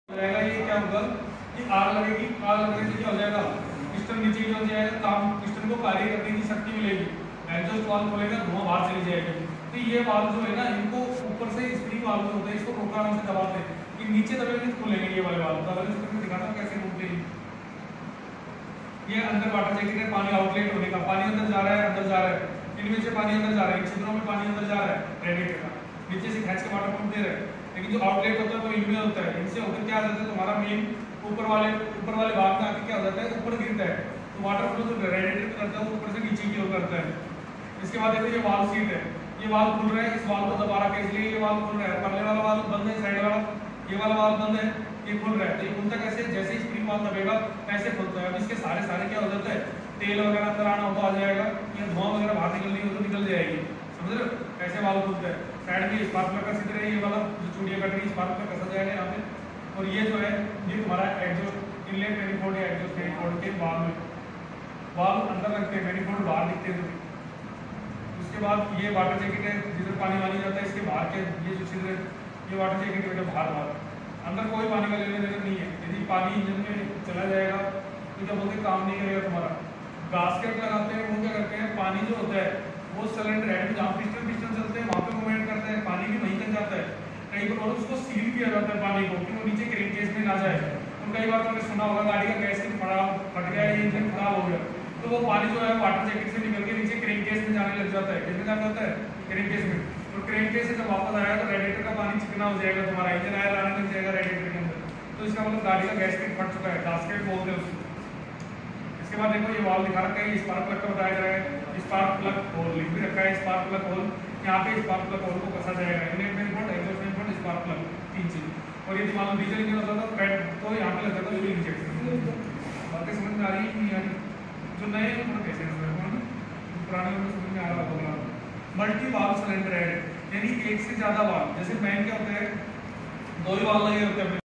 रहेगा ये क्या होगा कि आग लगेगी, आग लगने से क्या हो जाएगा, पिस्टन नीचे की ओर जाएगा, काम पिस्टन को कार्य करने की शक्ति मिलेगी, एग्जॉस्ट वाल्व खोलेगा, धुआं बाहर चली जाएगी। तो ये वाल्व जो है ना, इनको ऊपर से स्प्रिंग वाल्व जो होता है, इसको प्रोग्राम से दबाते हैं कि नीचे दबेंगे तो खुलेंगे ये वाले वाल्व। तो अगले चित्र में दिखाता हूं कैसे घूमते हैं। ये अंदर वाटर जैकेट है, पानी आउटलेट होने का, पानी अंदर जा रहा है, अंदर जा रहा है, इनमें से पानी अंदर जा रहा है, इन छिद्रों में पानी अंदर जा रहा है रेडिएटर का, नीचे से खींच के वाटर पंप दे रहे हैं। लेकिन जो आउटलेट होता है वो इनमें होता है, इनसे होकर क्या जाता है, तुम्हारा मेन ऊपर वाले भाग में आके क्या हो जाता है, ऊपर गिरता है। तो वाटर फ्लो जो रेडिएटर में करता है वो ऊपर से नीचे की ओर करता है। इसके बाद देखो ये वाल्व सीट है, ये वाल्व खुल रहा है, इस वाल्व को दबा रखा है इसलिए ये वाल्व खुल रहा है, पहले वाला वाल्व बंद है, साइड वाला ये वाला वाल्व बंद है, ये खुल रहा है। तो ये खुलता कैसे, जैसे ही स्प्रिंग वाल्व दबेगा ऐसे खुलता है। अब इसके सारे क्या हो जाता है, तेल वगैरह अंदर आना हो तो आ जाएगा, या धुआं वगैरह बाहर निकलनी हो तो निकल जाएगी। समझ रहे हो कैसे वाल्व खुलता है। साइड में स्पार्क प्लग का चित्र है, ये वाला जो चूड़ियां कट रही स्पार्क प्लग कसा जाएगा यहाँ पे। और ये जो है ये तुम्हारा एग्जॉस्ट इनलेट मैनिफोल्ड या एग्जॉस्ट मैनिफोल्ड के वाल्व अंदर रखते हैं, मैनिफोल्ड बाहर दिखते हैं। उसके बाद ये वाटर जैकेट है, जिधर पानी वानी जाता है, इसके बाहर के ये जो छिद्र है ये वाटर जैकेट बेटा बाहर अंदर कोई पानी का लेने देने नहीं है। यदि पानी इंजन में चला जाएगा तो क्या बोलते काम नहीं करेगा तुम्हारा। गास्केट लगाते हैं, वो क्या करते हैं, पानी जो होता है वो सिलेंडर हेड में जहाँ पिस्टन चलते हैं वहाँ पे मूवमेंट करता है, पानी भी वहीं तक जाता है कई बार, और उसको सील किया जाता है पानी को कि वो नीचे क्रेन केस में ना जाए। तो कई बार तुमने सुना होगा गाड़ी का गैस फट गया, ये इंजन खराब हो गया, तो वो पानी जो है वाटर जैकेट से निकल के नीचे क्रेन केस में जाने लग जाता है। किसमें जाना जाता है, क्रेन केस में। तो क्रेन केस से जब वापस आएगा तो रेडिएटर का पानी चिकना हो जाएगा, तुम्हारा इंजन आयल आने लग जाएगा रेडिएटर के अंदर। तो इसका मतलब गाड़ी का गैस फट चुका है, गास्केट बोलते हैं उसको। इसके बाद देखो ये वाल्व दिखा रखा है, स्पार्क प्लग का बताया जा रहा है, स्पार्क प्लग होल लिख भी रखा है, स्पार्क प्लग होल। यहाँ पे स्पार्क प्लग होल को कसा जाएगा, inlet manifold, exhaust manifold, spark plug, तीन चीज। और यदि मान लो डीजल इंजन होता तो पेट तो यहाँ पे लग जाता है फ्यूल इंजेक्शन। बातें समझ में आ रही है नहीं आ रही, जो नए हैं थोड़ा कैसे पुराने में समझ में आ रहा होगा। मल्टी वाल्व सिलेंडर हेड यानी एक से ज्यादा वाल्व, जैसे मैन क्या होता है, दो ही वाल्व लगे होते हैं।